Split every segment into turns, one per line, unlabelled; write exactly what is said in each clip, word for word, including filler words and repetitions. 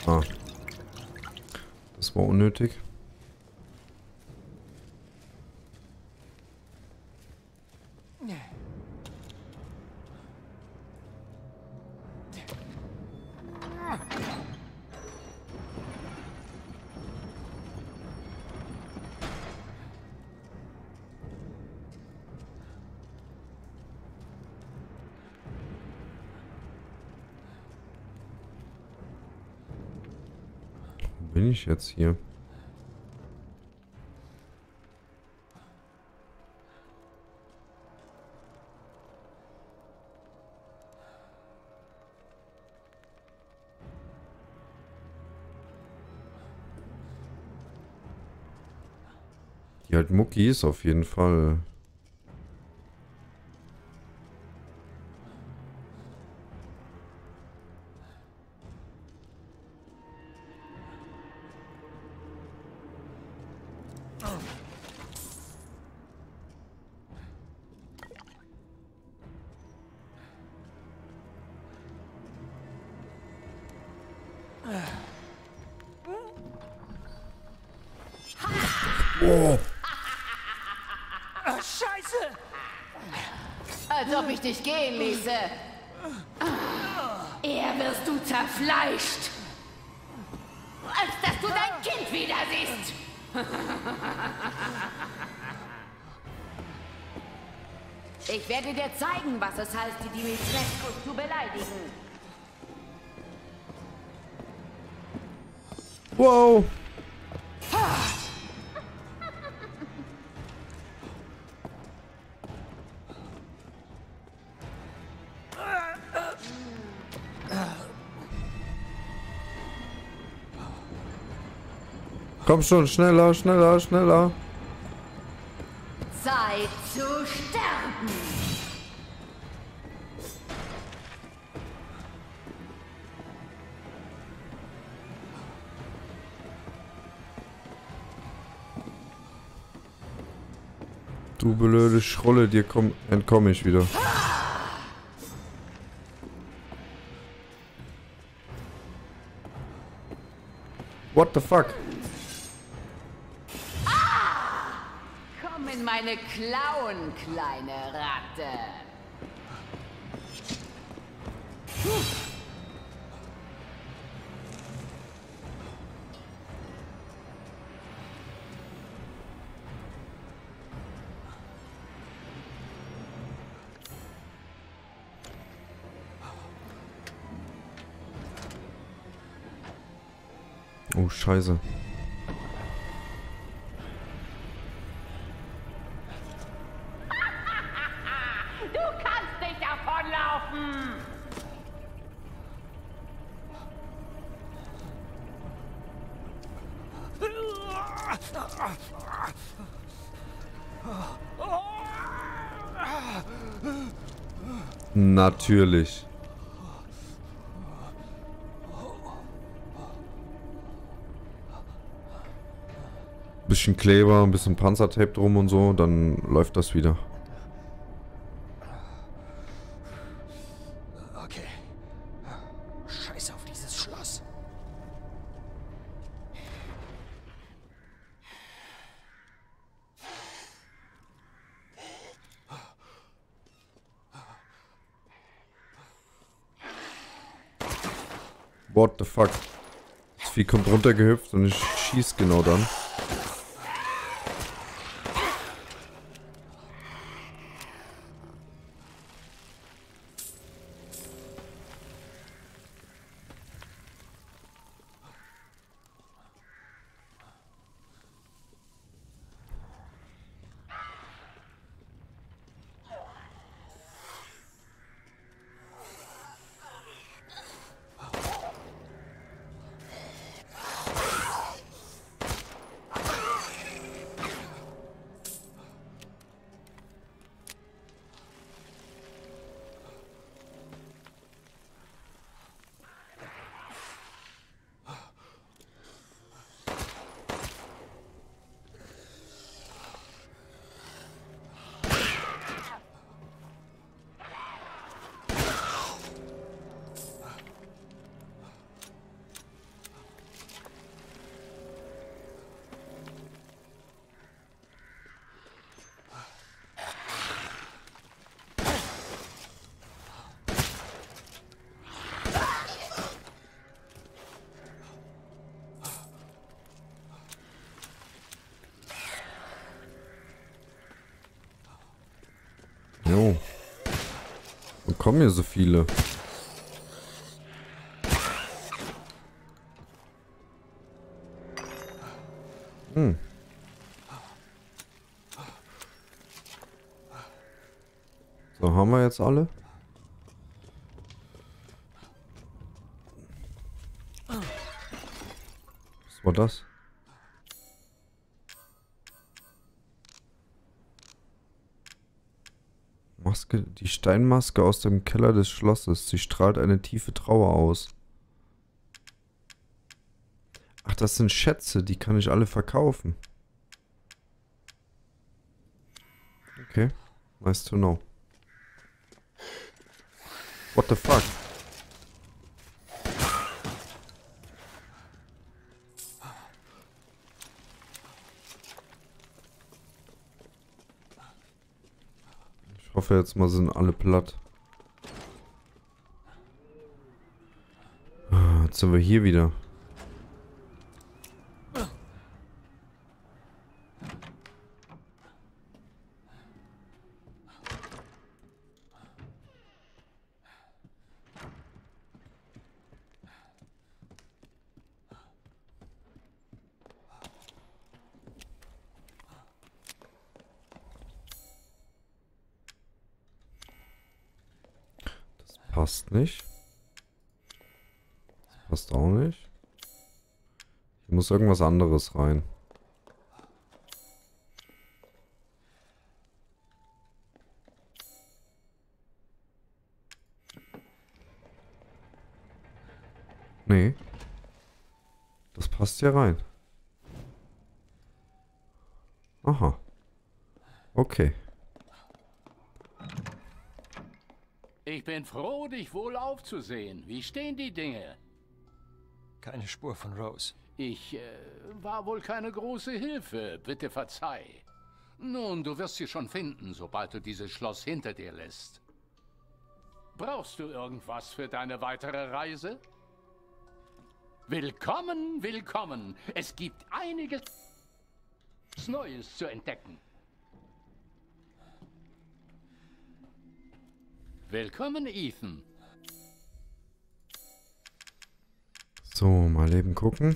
Ah. Das war unnötig. Bin ich jetzt hier? Die halt Muckis auf jeden Fall. Oh.
Scheiße!
Als ob ich dich gehen ließe. Eher wirst du zerfleischt, als dass du dein Kind wieder siehst. Ich werde dir zeigen, was es heißt, die Dimitrescu zu beleidigen.
Wow. Komm schon, schneller, schneller, schneller.
Zeit zu sterben.
Du blöde Schrolle, dir komm, entkomme ich wieder. What the fuck?
Komm in meine Klauen, kleine Ratte.
Oh, scheiße.
Du kannst nicht davonlaufen!
Natürlich. Bisschen Kleber, ein bisschen Panzertape drum und so, dann läuft das wieder.
Okay. Scheiß auf dieses Schloss.
What the fuck? Das Vieh kommt runtergehüpft und ich schieß genau dann. kommen hier so viele? Hm. So, haben wir jetzt alle? Was war das? Maske, die Steinmaske aus dem Keller des Schlosses. Sie strahlt eine tiefe Trauer aus. Ach, das sind Schätze, die kann ich alle verkaufen. Okay, nice to know. What the fuck? Ich hoffe jetzt mal sind alle platt. Ah, jetzt sind wir hier wieder. Passt nicht. Das passt auch nicht. Hier muss irgendwas anderes rein. Nee. Das passt hier rein. Aha. Okay.
Ich bin froh, dich wohl aufzusehen. Wie stehen die Dinge?
Keine Spur von Rose.
Ich äh, war wohl keine große Hilfe, bitte verzeih. Nun, du wirst sie schon finden, sobald du dieses Schloss hinter dir lässt. Brauchst du irgendwas für deine weitere Reise? Willkommen, willkommen. Es gibt einiges Neues zu entdecken. Willkommen, Ethan.
So, mal eben gucken.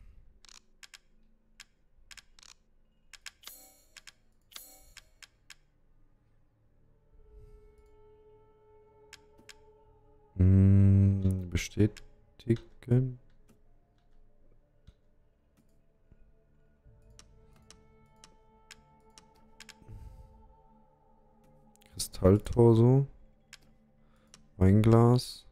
Hm, bestätigen. Kristalltorso. Weinglas.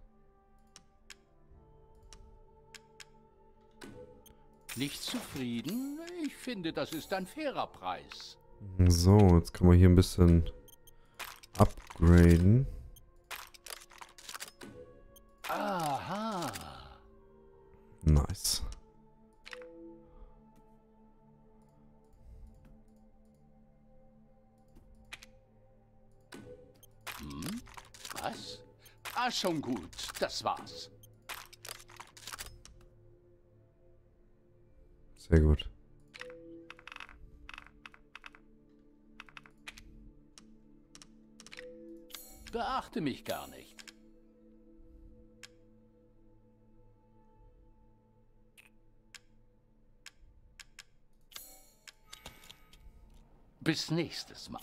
Nicht zufrieden? Ich finde, das ist ein fairer Preis.
So, jetzt können wir hier ein bisschen upgraden.
Aha.
Nice.
Hm? Was? Ah, schon gut. Das war's.
Sehr gut.
Beachte mich gar nicht. Bis nächstes Mal.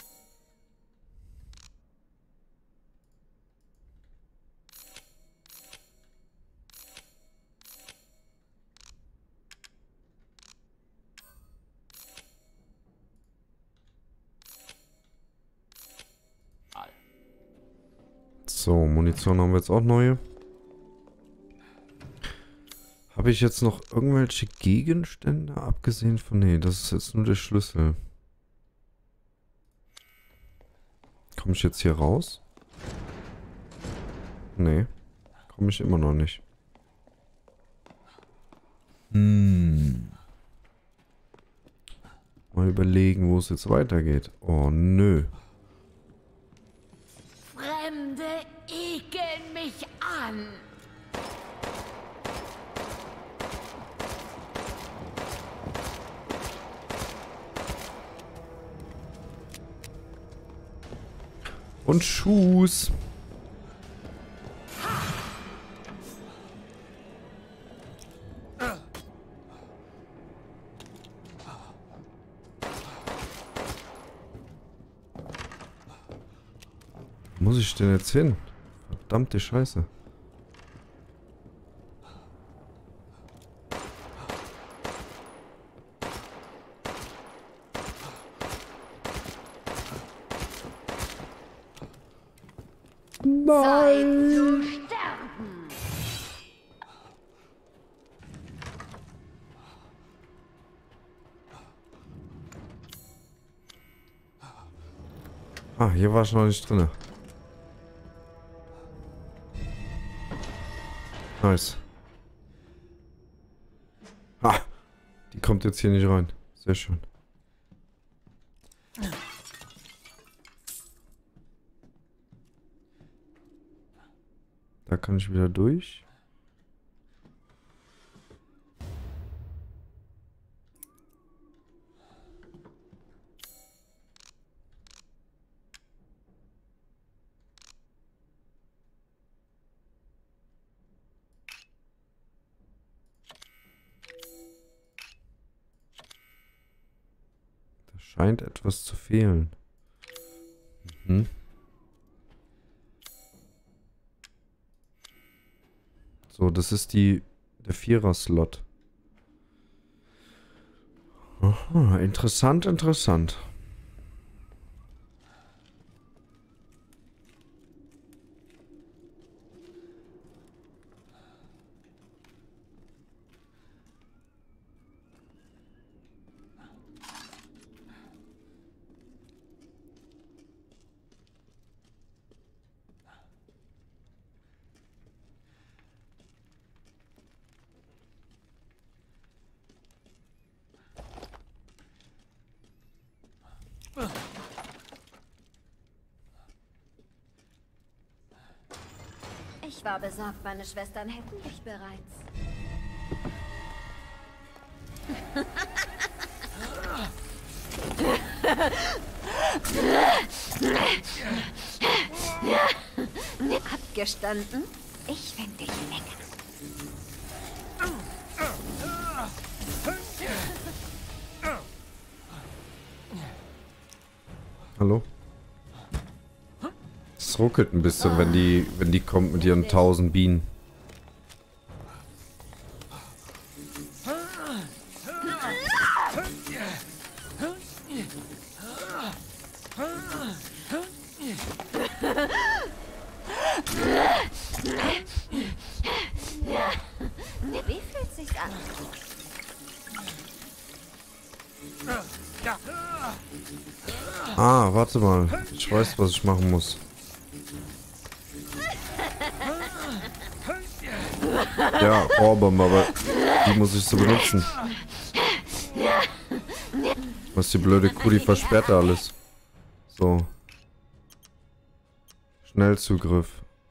So, Munition haben wir jetzt auch neue. Habe ich jetzt noch irgendwelche Gegenstände, abgesehen von... Nee, das ist jetzt nur der Schlüssel. Komme ich jetzt hier raus? Nee, komme ich immer noch nicht. Hm. Mal überlegen, wo es jetzt weitergeht. Oh, nö.
Fremde ekeln mich an.
Und Schuss. muss ich denn jetzt hin? Verdammte Scheiße.
Zeit zu sterben.
Ah, hier war ich noch nicht drin. Nice. Ah, die kommt jetzt hier nicht rein. Sehr schön. Da kann ich wieder durch. Da scheint etwas zu fehlen. Mhm. So, das ist die der Vierer-Slot. Aha, interessant, interessant.
Ich war besorgt, meine Schwestern hätten dich bereits. Abgestanden? Ich finde dich lecker.
Hallo? Es ruckelt ein bisschen, wenn die, wenn die kommt mit ihren tausend Bienen.
Wie fühlt sich's an?
Ah, warte mal. Ich weiß, was ich machen muss. Ja, Orbom, aber die muss ich so benutzen. Was die blöde Kuh, die versperrt da alles. So. Schnellzugriff.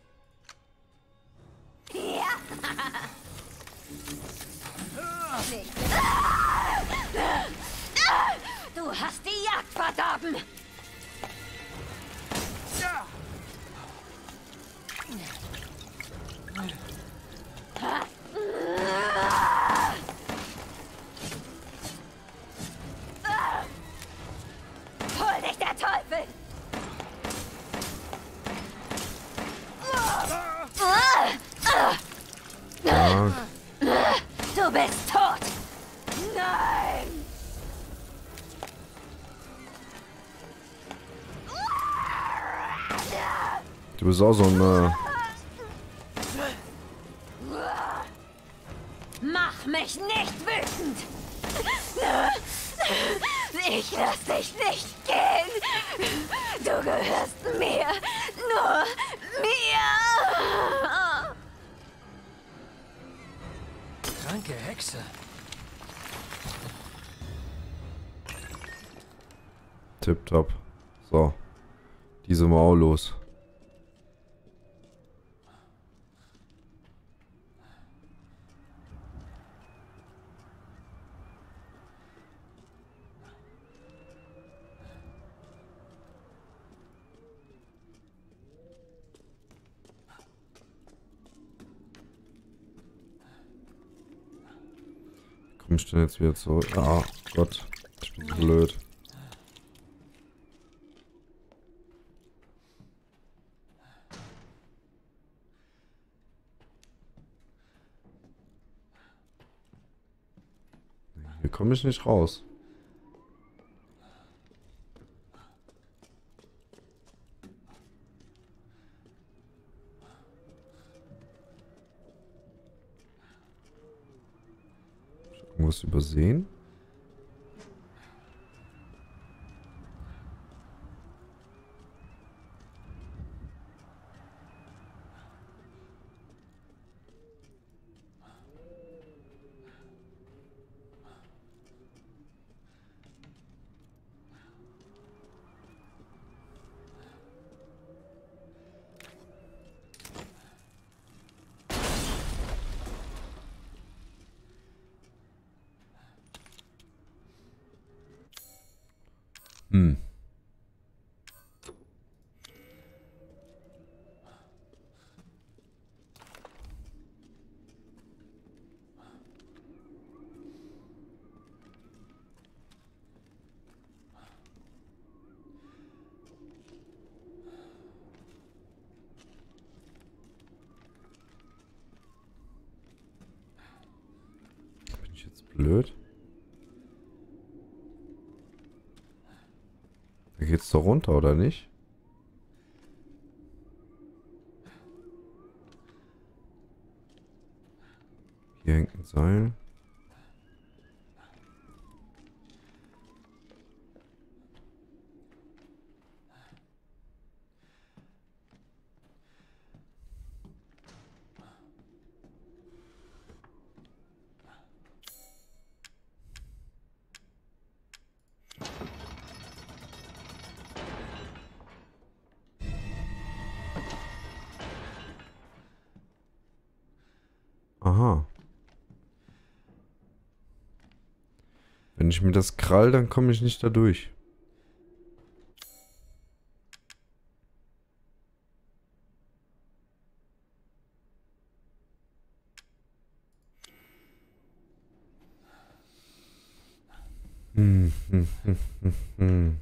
Du hast die Jagd verdorben! Hol dich der Teufel!
Ja,
Du bist tot! Nein!
du bist auch so ein... Äh
Mach mich nicht wütend! Ich lass dich nicht gehen! Du gehörst mir! Nur mir!
Kranke Hexe.
Tipptopp. So. Die sind wir auch los. Komm ich denn jetzt wieder zurück? Ah, Gott. Ich bin so blöd. Hier komme ich nicht raus. Irgendwas übersehen? Hm. Bin ich jetzt blöd? Da geht's doch runter, oder nicht? Hier hängt ein Seil. Aha. Wenn ich mir das krall, dann komme ich nicht da durch. Hm, hm, hm, hm, hm.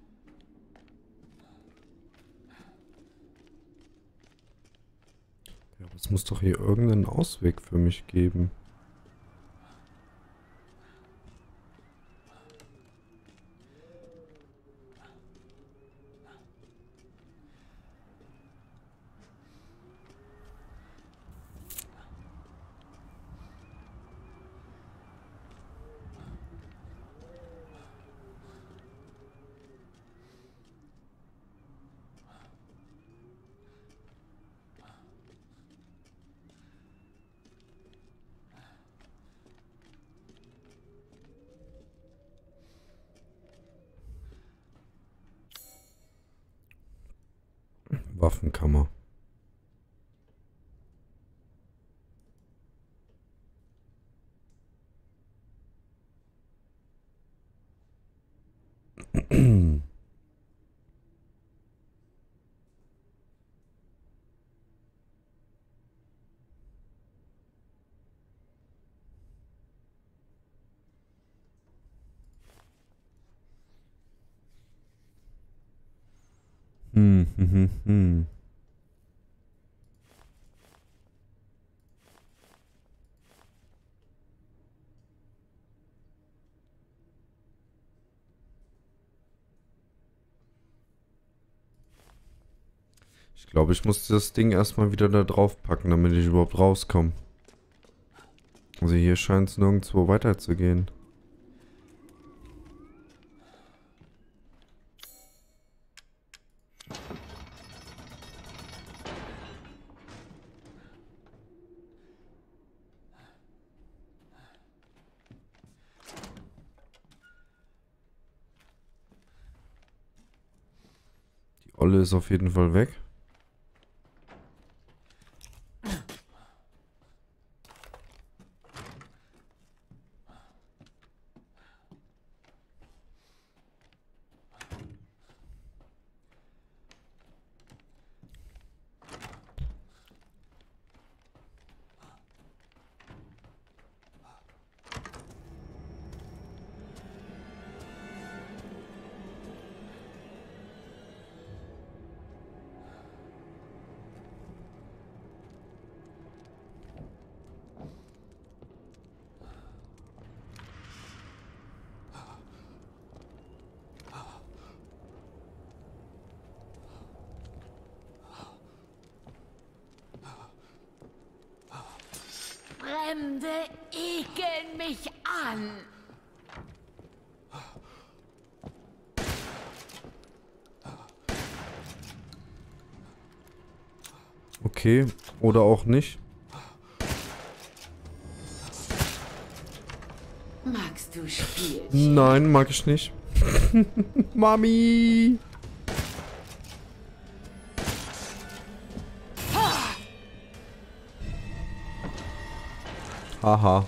Ja, aber es muss doch hier irgendeinen Ausweg für mich geben. Waffenkammer. Hm, hm, hm, hm. Ich glaube, ich muss das Ding erstmal wieder da drauf packen, damit ich überhaupt rauskomme. Also hier scheint es nirgendwo weiterzugehen. Die Olle ist auf jeden Fall weg.
Fremde ekeln mich an.
Okay, oder auch nicht.
Magst du Spielchen?
Nein, mag ich nicht. Mami! Haha.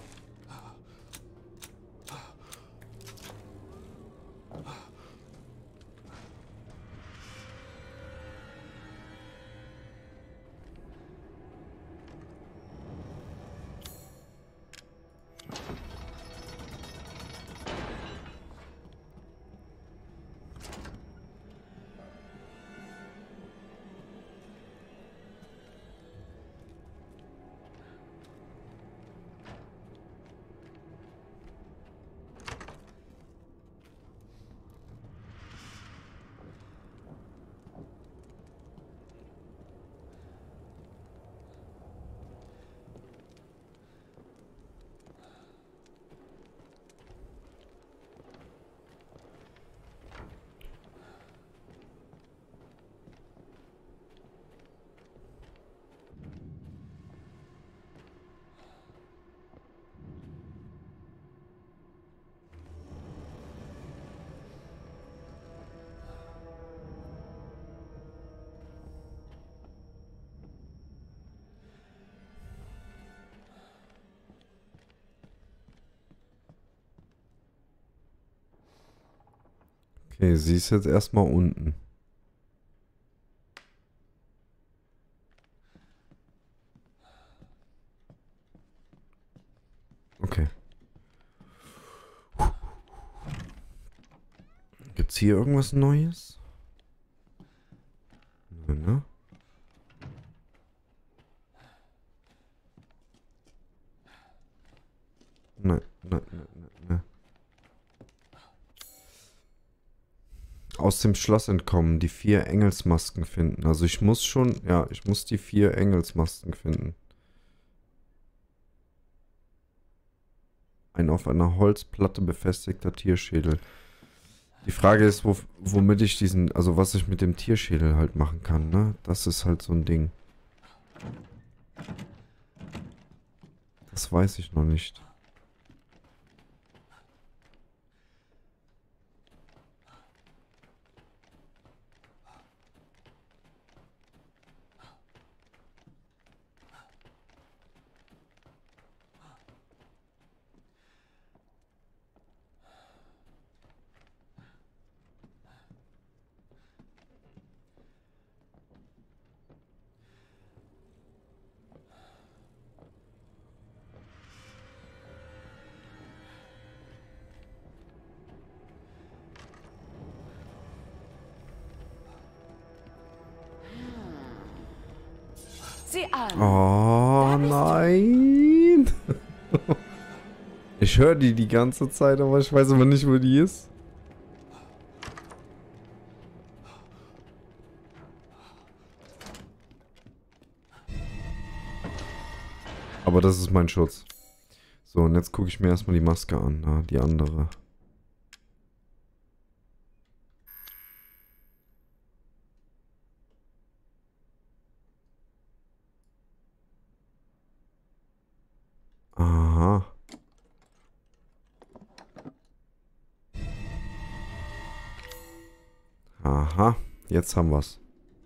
Okay, sie ist jetzt erstmal unten. Okay. Gibt's hier irgendwas Neues? Nein, ne? Nein, nein, nein, nein, nein. Aus dem Schloss entkommen, die vier Engelsmasken finden. Also ich muss schon, ja, ich muss die vier Engelsmasken finden. Ein auf einer Holzplatte befestigter Tierschädel. Die Frage ist, wo, womit ich diesen, also was ich mit dem Tierschädel halt machen kann, ne? Das ist halt so ein Ding. Das weiß ich noch nicht.
Sie an.
Oh nein. Ich höre die die ganze Zeit, aber ich weiß aber nicht, wo die ist. Aber das ist mein Schutz. So, und jetzt gucke ich mir erstmal die Maske an, na, die andere. Aha. Aha, jetzt haben wir's.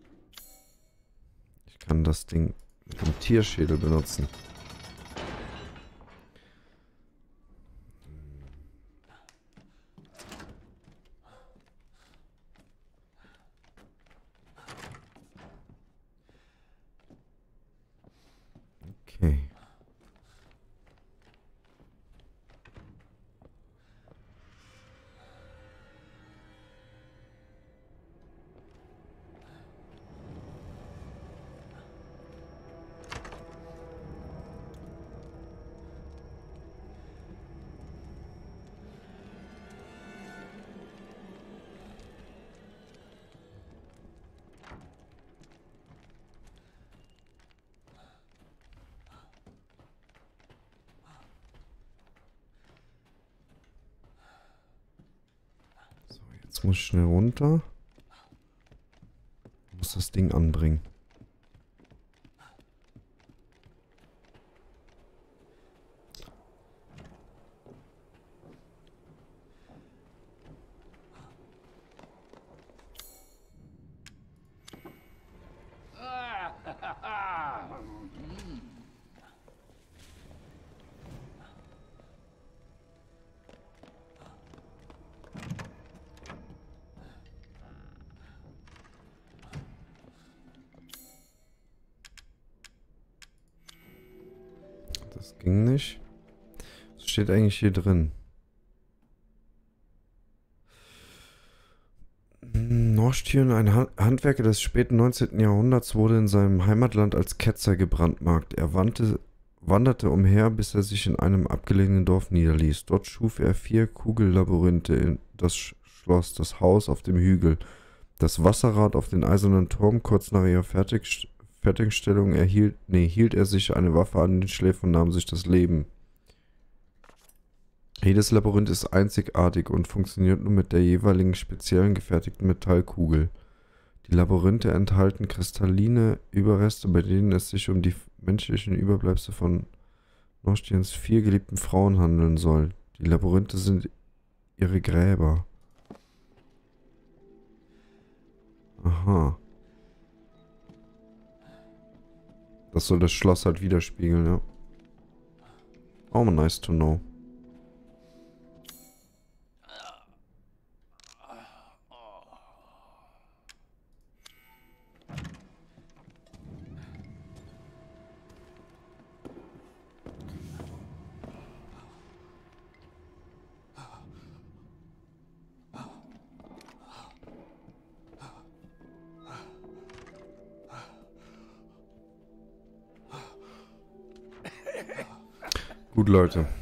Ich kann das Ding mit dem Tierschädel benutzen. Okay. Jetzt muss ich schnell runter. Ich muss das Ding anbringen. Das ging nicht. Was steht eigentlich hier drin? Norstjön, ein Han- Handwerker des späten neunzehnten. Jahrhunderts, wurde in seinem Heimatland als Ketzer gebrandmarkt. Er wandte, wanderte umher, bis er sich in einem abgelegenen Dorf niederließ. Dort schuf er vier Kugellabyrinthe, in das Sch- Schloss, das Haus auf dem Hügel, das Wasserrad auf den eisernen Turm. Kurz nach ihrer Fertig Fertigstellung erhielt, nee, hielt er sich eine Waffe an den Schläfen und nahm sich das Leben. Jedes Labyrinth ist einzigartig und funktioniert nur mit der jeweiligen speziellen gefertigten Metallkugel. Die Labyrinthe enthalten kristalline Überreste, bei denen es sich um die menschlichen Überbleibsel von Norstjens vier geliebten Frauen handeln soll. Die Labyrinthe sind ihre Gräber. Aha. Das soll das Schloss halt widerspiegeln, ja. Oh, nice to know. Gut, Leute.